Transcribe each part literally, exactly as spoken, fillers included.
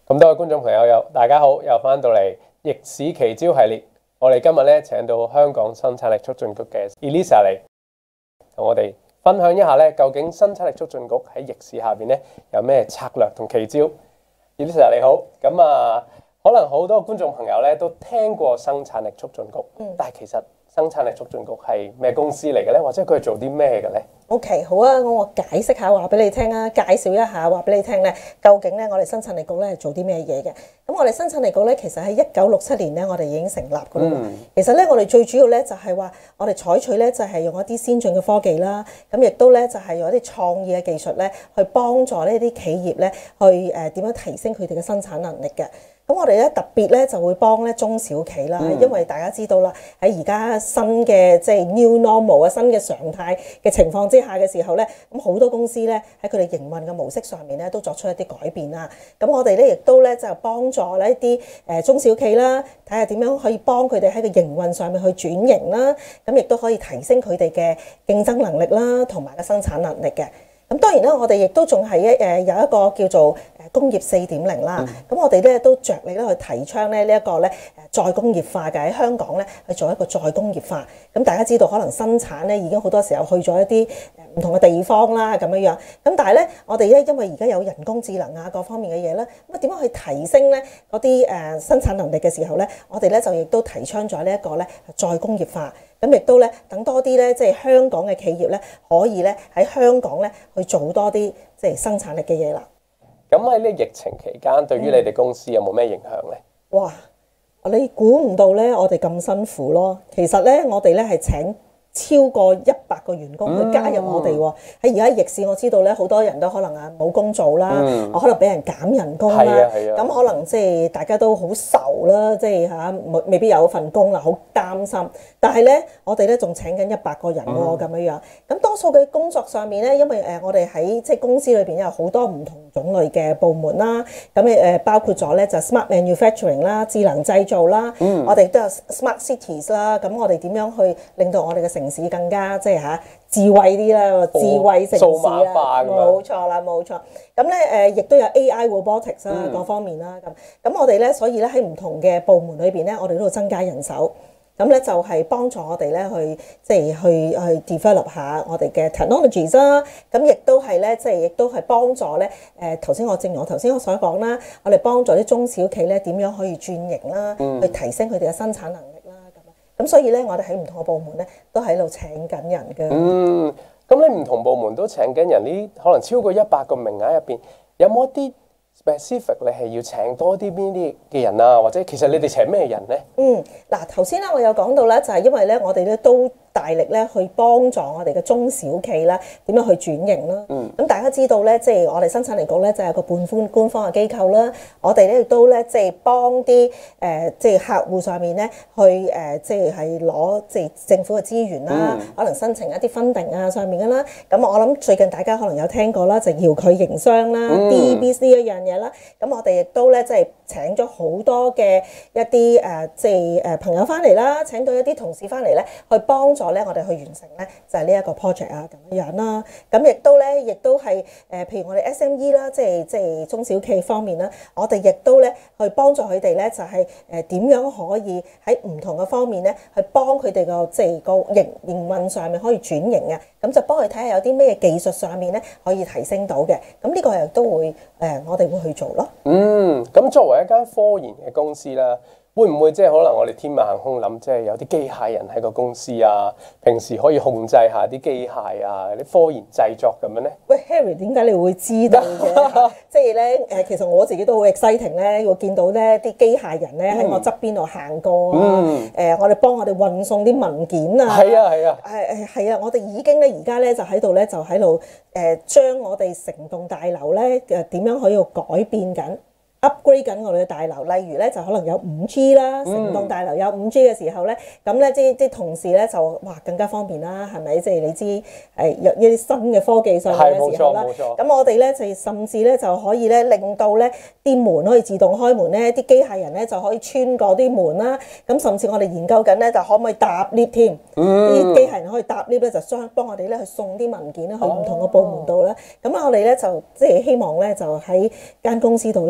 咁多位觀眾朋友有大家好，又翻到嚟逆市奇招系列。我哋今日咧請到香港生產力促進局嘅 Elisa 嚟，同我哋分享一下咧，究竟生產力促進局喺逆市下邊咧有咩策略同奇招。Elisa 你好，咁啊，可能好多觀眾朋友咧都聽過生產力促進局，嗯、但係其實生產力促進局係咩公司嚟嘅咧？或者佢係做啲咩嘅咧 ？OK， 好啊，我解釋下話俾你聽啊，介紹一下話俾你聽咧，究竟咧我哋生產力局咧係做啲咩嘢嘅？咁我哋生產力局咧，其實喺一九六七年咧，我哋已經成立噶啦。嗯、其實咧，我哋最主要咧就係話，我哋採取咧就係用一啲先進嘅科技啦，咁亦都咧就係用一啲創意嘅技術咧，去幫助呢啲企業咧去誒點樣提升佢哋嘅生產能力嘅。咁我哋咧特別咧就會幫咧中小企啦，嗯、因為大家知道啦，喺而家新嘅即係 new normal 啊，新嘅常態嘅情況之下嘅時候咧，咁好多公司咧喺佢哋營運嘅模式上面咧都作出一啲改變啦。咁我哋咧亦都咧就幫助呢一啲誒中小企啦，睇下點樣可以幫佢哋喺個營運上面去轉型啦，咁亦都可以提升佢哋嘅競爭能力啦，同埋個生產能力嘅。咁當然啦，我哋亦都仲係一誒有一個叫做誒工業四點零啦。咁、嗯、我哋咧都着力咧去提倡咧呢一個咧誒再工業化嘅，喺香港咧去做一個再工業化。咁大家知道可能生產咧已經好多時候去咗一啲誒唔同嘅地方啦咁樣樣。咁但係咧我哋咧因為而家有人工智能啊各方面嘅嘢咧，咁啊點樣去提升咧嗰啲誒生產能力嘅時候咧，我哋咧就亦都提倡咗呢一個咧再工業化。咁亦都咧，等多啲咧，即係香港嘅企業咧，可以咧喺香港咧去做多啲即係生產力嘅嘢啦。 咁喺呢個疫情期間，對於你哋公司有冇咩影響咧？ 哇！你估唔到咧，我哋咁辛苦咯。其實咧，我哋咧係請超過一百個員工去加入我哋喎。喺而家逆市，我知道咧好多人都可能啊冇工做啦，嗯、可能俾人減人工啦。咁、啊、可能即係大家都好愁啦，即係嚇未必有份工啦，好擔心。但係咧，我哋咧仲請緊一百個人喎，咁樣樣。咁多數嘅工作上面咧，因為誒我哋喺即係公司裏邊有好多唔同種類嘅部門啦。咁誒包括咗咧就 smart manufacturing 啦，智能製造啦。嗯、我哋都有 smart cities 啦。咁我哋點樣去令到我哋嘅城市更加即係嚇智慧啲啦，智慧城市啦，冇錯啦，冇錯。咁咧誒亦都有 A I robotics 啦，各方面啦。咁咁我哋咧，所以咧喺唔同嘅部門裏邊咧，我哋都要增加人手。咁咧就係幫助我哋咧去即係去去 develop 下我哋嘅 technologies 啦。咁亦都係咧，即係亦都係幫助咧誒頭先我正如我頭先我所講啦，我哋幫助啲中小企咧點樣可以轉型啦，嗯、去提升佢哋嘅生產能力啦。咁咁所以咧，我哋喺唔同嘅部門咧都喺度請緊人嘅。嗯， 咁你唔同部門都請緊人，呢可能超過一百個名額入邊，有冇一啲specific 你係要請多啲邊啲嘅人啊？或者其實你哋請咩人咧？ 嗯，嗱頭先咧我有講到咧，就係因為咧我哋咧都大力咧去幫助我哋嘅中小企啦，點樣去轉型啦。嗯，咁大家知道咧，即係我哋生產力局咧就係個半官官方嘅機構啦。我哋咧亦都咧即係幫啲誒即係客戶上面咧去誒即係係攞即係政府嘅資源啦，嗯、可能申請一啲 funding 啊上面嘅啦。咁我諗最近大家可能有聽過啦，就遙距營商啦、嗯、D E B C 一樣嘢啦。咁我哋亦都咧即係請咗好多嘅一啲誒即係誒朋友翻嚟啦，請到一啲同事翻嚟咧去幫助。咧，我哋去完成咧就係呢一個 project 啊咁樣啦。咁亦都咧，亦都係誒，譬如我哋 S M E 啦，即係即係中小企方面啦，我哋亦都咧去幫助佢哋咧，就係誒點樣可以喺唔同嘅方面咧，去幫佢哋個即係個營營運上面可以轉型啊。咁就幫佢睇下有啲咩技術上面咧可以提升到嘅。咁呢個又都會誒，我哋會去做咯。 嗯，咁作為一間科研嘅公司啦。會唔會即係可能我哋天馬行空諗，即係有啲機械人喺個公司啊，平時可以控制下啲機械啊，啲科研製作咁樣咧？ 喂 ，Harry， 點解你會知道嘅？即係咧誒，其實我自己都好 exciting 咧，會見到咧啲機械人咧喺我側邊度行過啊。誒、嗯呃，我哋幫我哋運送啲文件啊。係啊係啊。係係係啊！我哋已經咧而家咧就喺度咧就喺度誒將我哋成棟大樓咧誒點樣可以改變緊。upgrade 緊我哋嘅大樓，例如咧就可能有五 G 啦，成棟大樓有五 G 嘅時候咧，咁咧啲啲同事咧就哇更加方便啦，係咪？即係你知誒有一啲新嘅科技上嘅時候啦，咁我哋咧就甚至咧就可以咧令到咧啲門可以自動開門咧，啲機械人咧就可以穿過啲門啦。咁甚至我哋研究緊咧，就可唔可以搭 lift 添？啲、嗯、機械人可以搭 lift 咧，就幫幫我哋咧去送啲文件咧去唔同嘅部門度咧。咁、哦、我哋咧就即係希望咧就喺間公司度咧，我哋見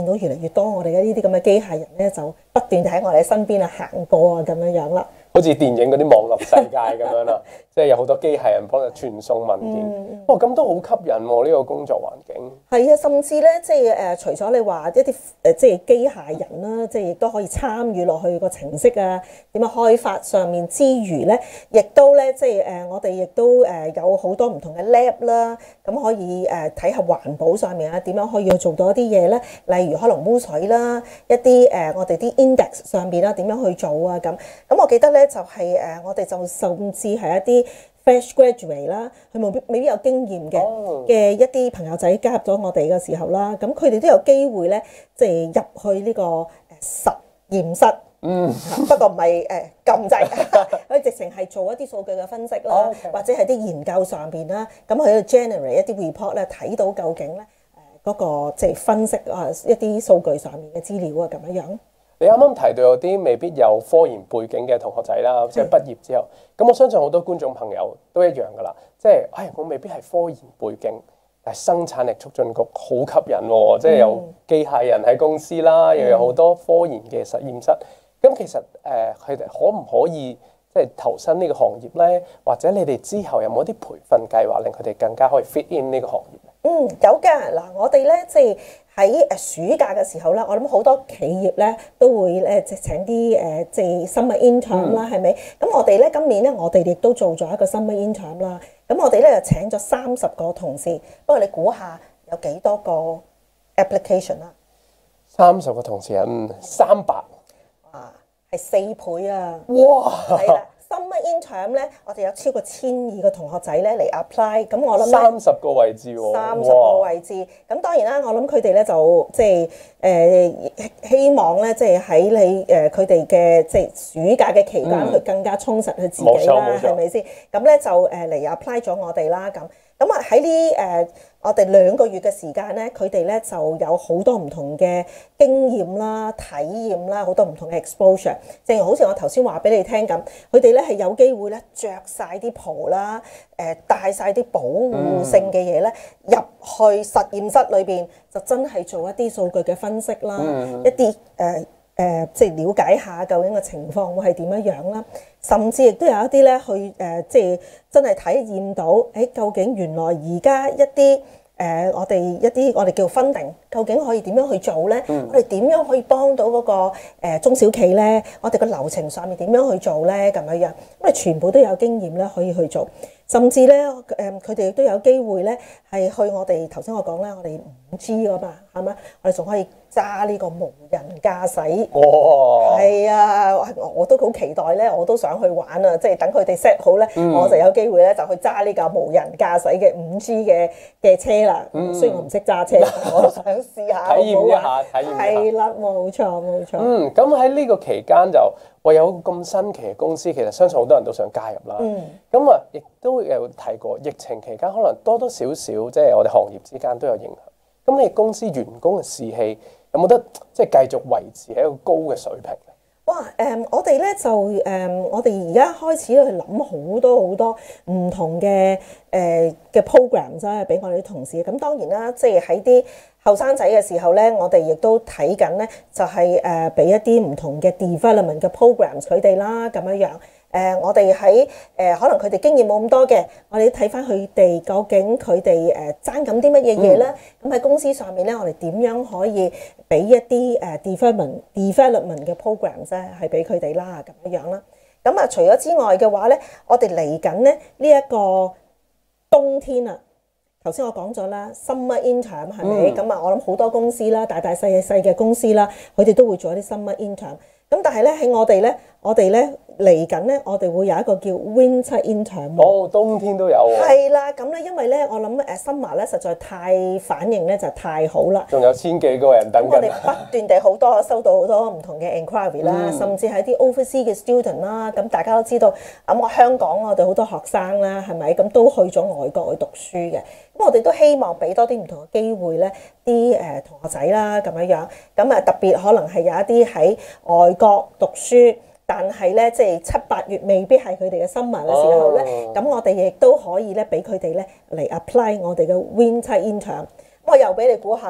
見到越嚟越多我哋嘅呢啲咁嘅機械人咧，就不斷喺我哋身邊啊行過啊咁樣樣啦。 好似電影嗰啲網絡世界咁樣啦，即係有好多機械人幫佢傳送文件。 嗯、 哇，咁都好吸引喎！呢、這個工作環境係啊，甚至咧，即係誒、呃，除咗你話一啲誒、呃，即係機械人啦，即係亦都可以參與落去個程式啊，點樣開發上面之餘咧，亦都咧，即係誒、呃，我哋亦都誒有好多唔同嘅 lab 啦，咁可以誒睇下環保上面啊，點樣可以去做到一啲嘢咧？例如可能污水啦，一啲誒、呃、我哋啲 index 上邊啦，點樣去做啊？咁咁，我記得咧就係、是、誒、呃，我哋就甚至係一啲 fresh graduate 啦，佢未必未必有經驗嘅嘅一啲朋友仔加入咗我哋嘅時候啦，咁佢哋都有機會咧，即係入去呢個誒實驗室。嗯，不過唔係誒撳掣，佢直情係做一啲數據嘅分析啦， Okay. 或者係啲研究上邊啦，咁佢去 generate 一啲 report 咧，睇到究竟咧誒嗰個即係分析啊一啲數據上面嘅資料啊咁樣樣。 你啱啱提到有啲未必有科研背景嘅同學仔啦，即係畢業之後，咁我相信好多觀眾朋友都一樣噶啦，即係唉我未必係科研背景，但係生產力促進局好吸引喎，即係有機械人喺公司啦，嗯、又有好多科研嘅實驗室。咁其實誒，佢哋可唔可以即係投身呢個行業咧？或者你哋之後有冇一啲培訓計劃，令佢哋更加可以 fit in 呢個行業咧？ 嗯，有㗎。嗱，我哋咧即係喺誒暑假嘅時候咧，我諗好多企業咧都會咧即係請啲誒即係 summer intern 啦，係咪？咁我哋咧今年咧，我哋亦都做咗一個 summer intern 啦。咁我哋咧就請咗三十個同事，不過你估下有幾多個 application 啦？ 三十個同事啊，嗯，三百。 啊，係四倍啊！ 哇， 係啦，summer intern 咧，我哋有超過千二個同學仔咧嚟 apply，咁我諗三十個位置喎， 三十個位置，咁當然啦，我諗佢哋咧就即係誒希望咧，即係喺你誒佢哋嘅即係暑假嘅期間，佢、嗯、更加充實佢自己啦，係咪先？咁咧就誒嚟 apply 咗我哋啦，咁咁啊喺呢誒。我哋兩個月嘅時間咧，佢哋咧就有好多唔同嘅經驗啦、體驗啦，好多唔同嘅 exposure。正如好似我頭先話俾你聽咁，佢哋咧係有機會咧着晒啲袍啦，誒帶晒啲保護性嘅嘢咧入去實驗室裏邊，就真係做一啲數據嘅分析啦，嗯、一啲誒。呃誒、呃，即係了解下究竟個情況會係點樣樣啦，甚至亦都有一啲咧去誒、呃，即係真係體驗到，誒、欸、究竟原來而家一啲誒、呃，我哋一啲我哋叫 funding，究竟可以點樣去做咧？嗯、我哋點樣可以幫到嗰、那個、呃、中小企咧？我哋個流程上面點樣去做咧？咁樣樣，咁啊全部都有經驗咧，可以去做，甚至咧誒，佢哋亦都有機會咧係去我哋頭先我講咧，我哋五 G 噶嘛，係咪？我哋仲可以揸呢個無人駕駛， 哇！ 係啊，我都好期待咧，我都想去玩啊！即係等佢哋 set 好咧，嗯、我就有機會咧就去揸呢架無人駕駛嘅五 G 嘅嘅車啦。嗯、雖然我唔識揸車，我都想試下， 體驗一下，體驗一下。 係啦，冇錯冇錯。 嗯，咁喺呢個期間就為有咁新奇嘅公司，其實相信好多人都想加入啦。嗯。咁啊，亦都有提過疫情期間可能多多少少即係我哋行業之間都有影響。咁你公司員工嘅士氣有冇得即係繼續維持喺一個高嘅水平咧？ 哇！誒、嗯，我哋咧就誒、嗯，我哋而家開始去諗好多好多唔同嘅誒嘅 program 啫，俾、呃、我哋啲同事。咁當然啦，即係喺啲後生仔嘅時候咧，我哋亦都睇緊咧，就係誒俾一啲唔同嘅 development 嘅 programs 佢哋啦，咁樣樣。誒、呃，我哋喺誒可能佢哋經驗冇咁多嘅，我哋睇翻佢哋究竟佢哋誒爭緊啲乜嘢嘢咧？咁喺、嗯、公司上面咧，我哋點樣可以俾一啲誒 development development 嘅 programs 咧，係俾佢哋啦，咁樣樣啦。咁啊，除咗之外嘅話咧，我哋嚟緊咧呢一個冬天啊，頭先我講咗啦 ，summer intern 係咪？咁啊、嗯，我諗好多公司啦，大大細細嘅公司啦，佢哋都會做一啲 summer intern。咁但係咧喺我哋咧，我哋咧。嚟緊咧，我哋會有一個叫 Winter Intern。 哦，冬天都有喎。 係啦，咁咧，因為咧，我諗誒 Summer 咧實在太反應咧就太好啦。 仲有千幾個人等緊。 我哋不斷地好多收到好多唔同嘅 enquiry 啦，嗯、甚至係啲 overseas 嘅 student 啦。咁大家都知道，咁我香港我哋好多學生啦，係咪？咁都去咗外國去讀書嘅。咁我哋都希望俾多啲唔同嘅機會咧，啲誒同學仔啦咁樣樣。咁啊特別可能係有一啲喺外國讀書。但係咧，即係七八月未必係佢哋嘅 summer 嘅時候咧，咁、oh. 我哋亦都可以咧俾佢哋咧嚟 apply 我哋嘅 winter intern。我又俾你估下啦，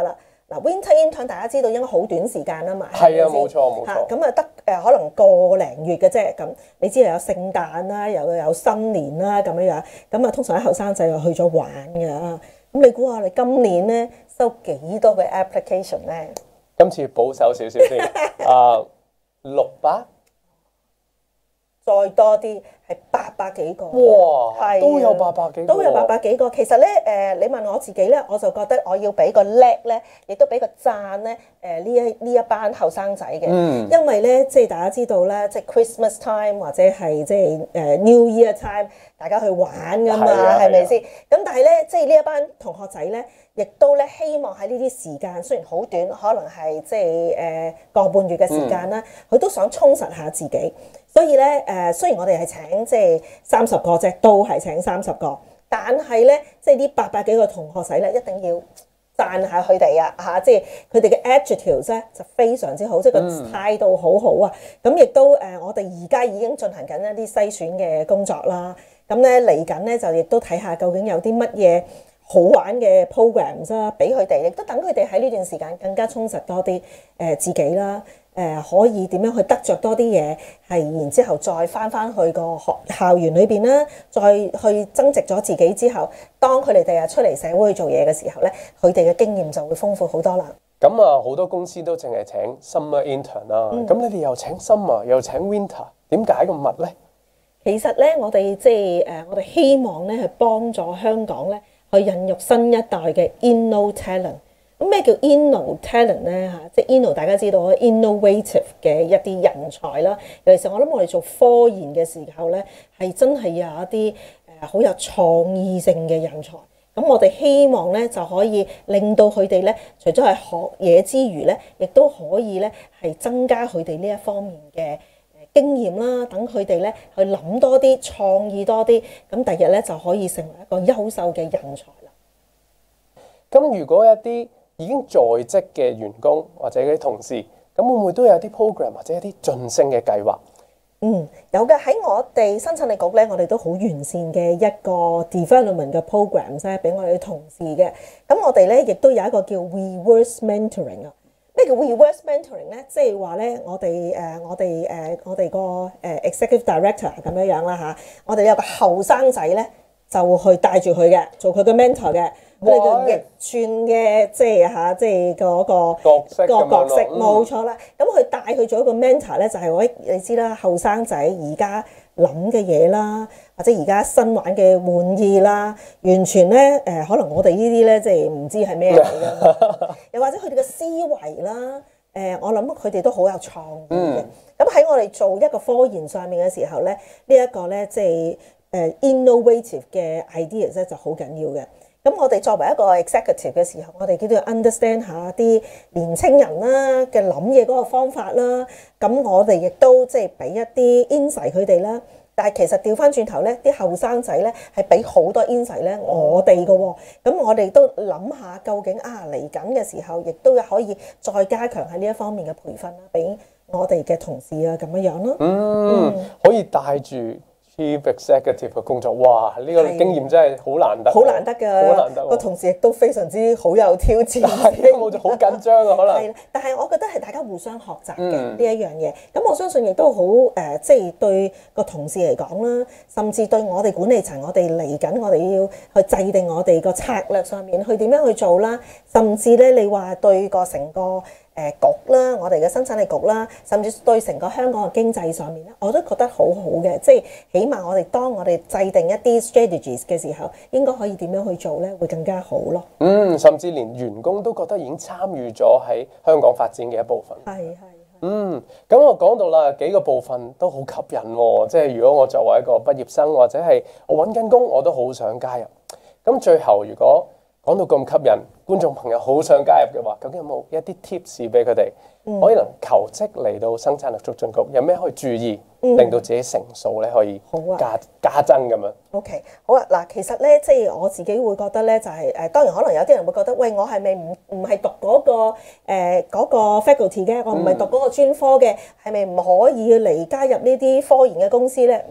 嗱 winter intern 大家知道應該好短時間啊嘛， 係啊，冇錯冇錯。 咁啊得誒可能個零月嘅啫，咁你知道有聖誕啦，又有新年啦咁樣樣，咁啊通常啲後生仔又去咗玩㗎，咁你估下你今年咧收幾多嘅 application 咧？ 今次保守少少先，啊六百。 再多啲係八百幾個， 哇， 係都有八百幾個， 都有八百幾個。其實咧，誒、呃，你問我自己咧，我就覺得我要俾個叻咧，亦都俾個讚咧，誒、呃、呢一呢一班後生仔嘅， 嗯、 因為咧，即係大家知道咧，即係 Christmas time 或者係即係誒 New Year time，大家去玩噶嘛，係咪先？咁但係咧，即係呢一班同學仔咧，亦都咧希望喺呢啲時間，雖然好短，可能係即係誒個半月嘅時間啦，佢、嗯、都想充實下自己。所以咧，誒、呃、雖然我哋係請即係三十個啫，都係請三十個，但係咧，即係呢八百幾個同學仔咧，一定要讚下佢哋啊嚇！即係佢哋嘅 attitude 咧就非常之好，即係個態度好好啊！咁亦都誒、呃，我哋而家已經進行緊一啲篩選嘅工作啦。咁咧嚟緊咧就亦都睇下究竟有啲乜嘢好玩嘅 programs 啦，俾佢哋，亦都等佢哋喺呢段時間更加充實多啲誒、呃、自己啦。誒、呃、可以點樣去得着多啲嘢，係然之後再翻翻去個學校園裏邊啦，再去增值咗自己之後，當佢哋第日出嚟社會去做嘢嘅時候咧，佢哋嘅經驗就會豐富好多啦。 咁啊，好多公司都淨係請 summer intern 啦、嗯，咁你哋又請 summer 又請 winter， 點解咁密咧？ 其實咧，我哋即係誒，我哋希望咧係幫助香港咧去孕育新一代嘅 inno talent。咁咩叫 inno talent 咧嚇？即係 inno 大家知道 innovative 嘅一啲人才啦。尤其是我諗我哋做科研嘅時候咧，係真係有一啲誒好有創意性嘅人才。咁我哋希望咧就可以令到佢哋咧，除咗係學嘢之餘咧，亦都可以咧係增加佢哋呢一方面嘅誒經驗啦。等佢哋咧去諗多啲，創意多啲，咁第日咧就可以成為一個優秀嘅人才啦。 咁如果一啲已經在職嘅員工或者啲同事，咁會唔會都有啲 program 或者一啲晉升嘅計劃？ 嗯，有嘅。喺我哋生產力局咧，我哋都好完善嘅一個 development 嘅 programs 咧，俾我哋同事嘅。咁我哋咧亦都有一個叫 reverse mentoring 啊。咩叫 reverse mentoring 咧？即係話咧，我哋誒我哋誒我哋個誒 executive director 咁樣樣啦嚇，我哋有個後生仔咧，就去帶住佢嘅，做佢嘅 mentor 嘅。佢哋叫逆轉嘅，即係嚇，即係嗰個角色個角色， 嗯、 冇錯啦。咁佢帶佢做一個 mentor 咧，就係我你知啦，後生仔而家諗嘅嘢啦，或者而家新玩嘅玩意啦，完全咧誒、呃，可能我哋呢啲咧即係唔知係咩嚟嘅，又或者佢哋嘅思維啦，誒、呃，我諗佢哋都好有創意嘅。咁喺、嗯、我哋做一個科研上面嘅時候咧，這個、呢一個咧即係誒 innovative 嘅 ideas 咧就好緊要嘅。咁我哋作為一個 executive 嘅時候，我哋叫做 understand 下啲年青人啦嘅諗嘢嗰個方法啦。咁我哋亦都即係俾一啲 insight 佢哋啦。但係其實調翻轉頭咧，啲後生仔咧係俾好多 insight 咧我哋嘅喎。咁我哋都諗下究竟啊嚟緊嘅時候，亦都可以再加強喺呢一方面嘅培訓啦，俾我哋嘅同事啊咁樣樣咯。 嗯，嗯可以帶住Chief Executive 嘅工作，哇！呢、這個經驗真係好難得， 好難得㗎， 好難得。 個同事亦都非常之好有挑戰， 冇就好緊張啊，可能。 係，但係我覺得係大家互相學習嘅呢一樣嘢。咁我相信亦都好誒，即係對個同事嚟講啦，甚至對我哋管理層，我哋嚟緊，我哋要去制定我哋個策略上面去點樣去做啦。甚至咧，你話對個成個誒局啦，我哋嘅生產力局啦，甚至對成個香港嘅經濟上面咧，我都覺得好好嘅。即係起碼我哋當我哋制定一啲 strategies 嘅時候，應該可以點樣去做咧，會更加好咯。 嗯，甚至連員工都覺得已經參與咗喺香港發展嘅一部分。 係係。 嗯，咁我講到啦，幾個部分都好吸引喎。即係如果我作為一個畢業生，或者係我揾緊工，我都好想加入。咁最後如果講到咁吸引，觀眾朋友好想加入嘅話，究竟有冇一啲 tips 俾佢哋，嗯、可以能求職嚟到生產力促進局，有咩可以注意，嗯、令到自己成數咧可以加、啊、加增咁樣 ？OK， 好啊，嗱，其實咧，即係我自己會覺得咧，就係、是、誒，當然可能有啲人會覺得，喂，我係咪唔唔係讀嗰、那個誒嗰、呃那個 faculty 嘅，我唔係讀嗰個專科嘅，係咪唔可以嚟加入呢啲科研嘅公司咧？唔係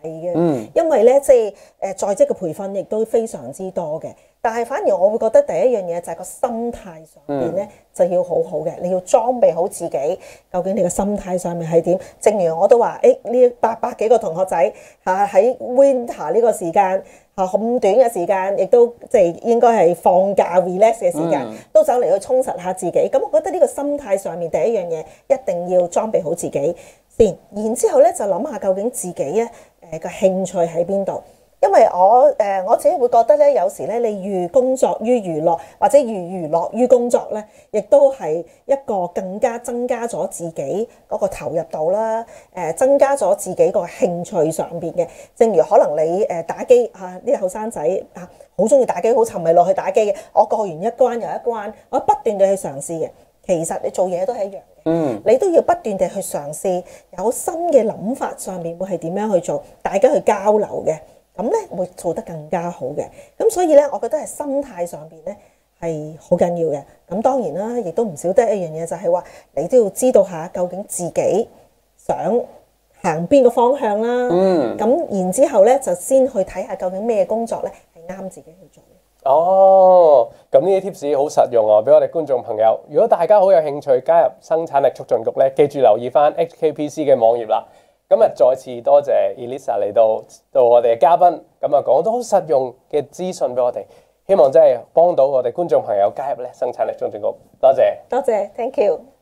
嘅， 嗯因為咧即係誒在職嘅培訓亦都非常之多嘅。但係反而我會覺得第一樣嘢就係個心態上邊咧、嗯、就要好好嘅，你要裝備好自己。究竟你個心態上面係點？正如我都話，誒呢八百幾個同學仔嚇喺 winter 呢個時間嚇咁短嘅時間，亦都即係應該係放假 relax 嘅時間，嗯、都走嚟去充實下自己。咁我覺得呢個心態上面第一樣嘢一定要裝備好自己先，然之後咧就諗下究竟自己咧誒個興趣喺邊度。因為我誒、呃、我自己會覺得咧，有時咧你寓工作於娛樂，或者寓娛樂於工作咧，亦都係一個更加增加咗自己嗰個投入度啦。誒、呃、增加咗自己個興趣上邊嘅，正如可能你誒打機嚇啲後生仔嚇好中意打機，好沉迷落去打機嘅。我過完一關又一關，我不斷地去嘗試嘅。其實你做嘢都係一樣嘅，嗯，你都要不斷地去嘗試，有新嘅諗法上面會係點樣去做，大家去交流嘅。咁咧會做得更加好嘅，咁所以咧，我覺得係心態上邊咧係好緊要嘅。咁當然啦，亦都唔少得一樣嘢，就係話你都要知道下究竟自己想行邊個方向啦。嗯，咁然之後咧就先去睇下究竟咩工作咧係啱自己去做。 哦，咁呢啲 tips 好實用啊！俾我哋觀眾朋友，如果大家好有興趣加入生產力促進局咧，記住留意翻 H K P C 嘅網頁啦。今日再次多謝 Elisa 嚟到到我哋嘅嘉賓，咁啊講到好實用嘅資訊俾我哋，希望真係幫到我哋觀眾朋友加入咧生產力促進局。多謝， 多謝 ，thank you。